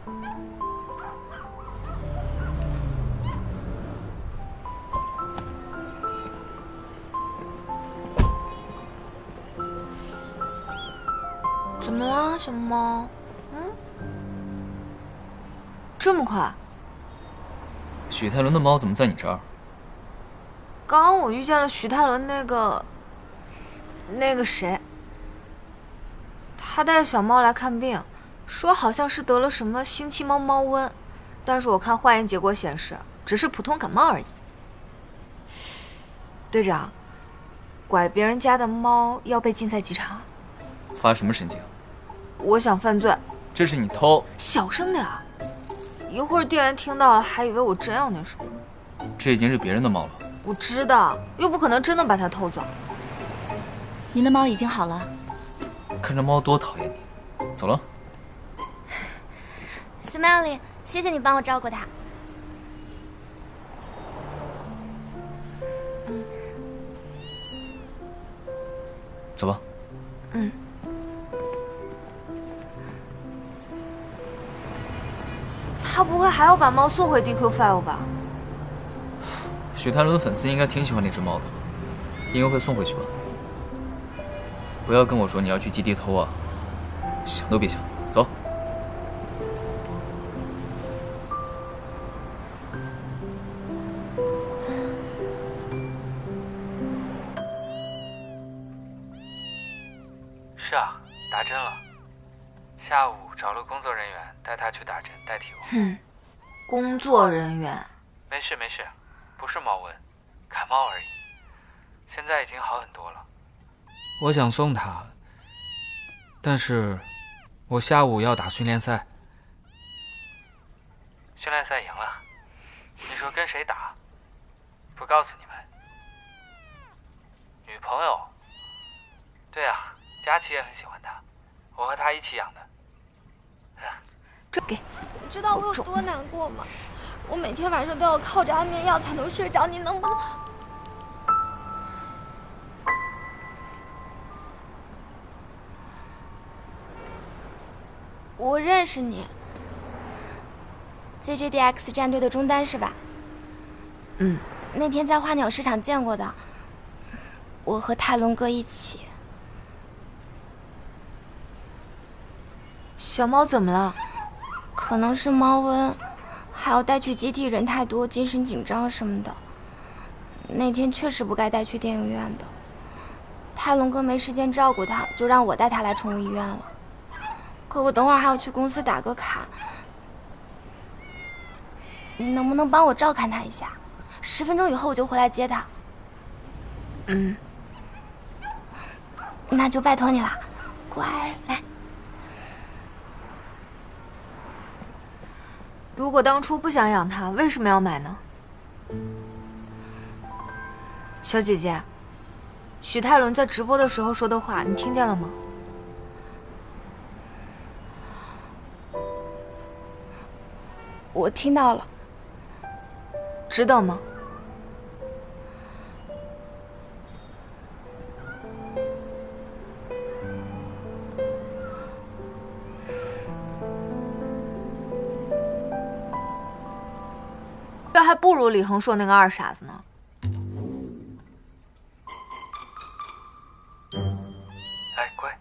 怎么了，小猫？这么快？ 许泰伦的猫怎么在你这儿？ 刚刚我遇见了许泰伦那个谁，他带小猫来看病，说好像是得了什么星期猫猫瘟，但是我看化验结果显示只是普通感冒而已。队长，拐别人家的猫要被禁在机场。 发什么神经？ 我想犯罪。 这是你偷。 小声点儿，一会儿店员听到了还以为我真要那什么。 这已经是别人的猫了。 我知道，又不可能真的把它偷走。 您的猫已经好了。 看这猫多讨厌你。走了。 Smelly， 谢谢你帮我照顾它。 走吧。 他不会还要把猫送回 DQ File 吧？ 许泰伦粉丝应该挺喜欢那只猫的，应该会送回去吧。不要跟我说你要去基地偷啊，想都别想。走。 是啊，打针了。下午找了工作人员带他去打针，代替我。 工作人员。 没事没事，不是猫瘟，感冒而已。现在已经好很多了。我想送他，但是我下午要打训练赛。训练赛赢了，你说跟谁打？不告诉你们。女朋友？对啊，佳琪也很喜欢他，我和他一起养的。 这给。 你知道我有多难过吗？我每天晚上都要靠着安眠药才能睡着，你能不能？我认识你 ，ZJDX 战队的中单是吧？那天在花鸟市场见过的，我和泰伦哥一起。 小猫怎么了？ 可能是猫瘟，还要带去基地，人太多，精神紧张什么的。那天确实不该带去电影院的。泰伦哥没时间照顾他，就让我带他来宠物医院了。可我等会儿还要去公司打个卡，你能不能帮我照看他一下？10分钟以后我就回来接他。那就拜托你了，乖，来。 如果当初不想养它，为什么要买呢？小姐姐，许泰伦在直播的时候说的话，你听见了吗？ 我听到了。 知道吗？这还不如李恒硕那个二傻子呢。 来，乖。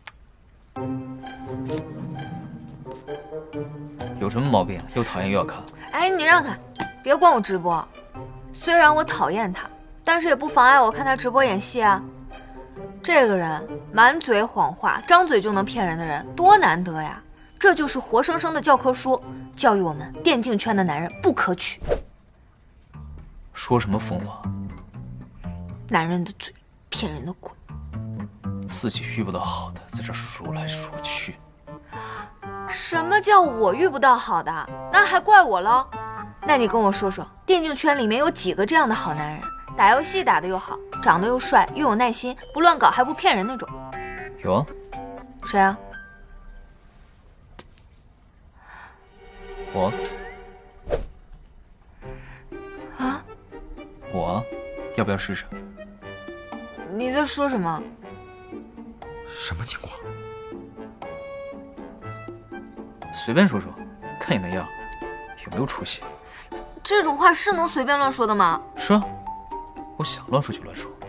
有什么毛病？又讨厌又要看。 哎，你让开，别管我直播。虽然我讨厌他，但是也不妨碍我看他直播演戏啊。这个人满嘴谎话，张嘴就能骗人的人，多难得呀！这就是活生生的教科书，教育我们电竞圈的男人不可取。 说什么疯话？ 男人的嘴，骗人的鬼。 自己遇不到好的，在这数来数去。 什么叫我遇不到好的？那还怪我喽？那你跟我说说，电竞圈里面有几个这样的好男人？打游戏打得又好，长得又帅，又有耐心，不乱搞还不骗人那种。 有啊。 谁啊？ 我。 啊？ 我，要不要试试？ 你在说什么？ 什么情况？随便说说，看看你那样，有没有出息？ 这种话是能随便乱说的吗？ 是啊，我想乱说就乱说。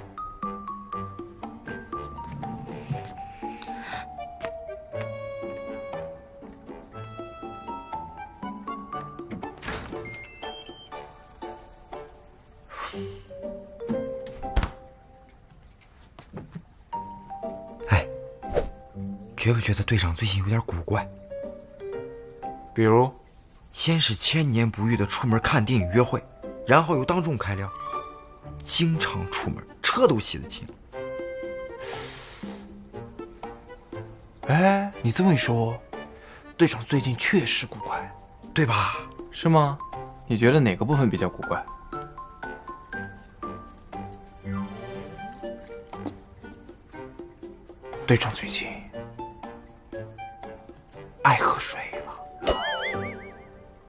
哎，觉不觉得队长最近有点古怪？ 比如， 先是千年不遇的出门看电影约会，然后又当众开撩，经常出门，车都洗得清。 哎，你这么一说，队长最近确实古怪， 对吧？ 是吗？你觉得哪个部分比较古怪？队长最近爱喝水。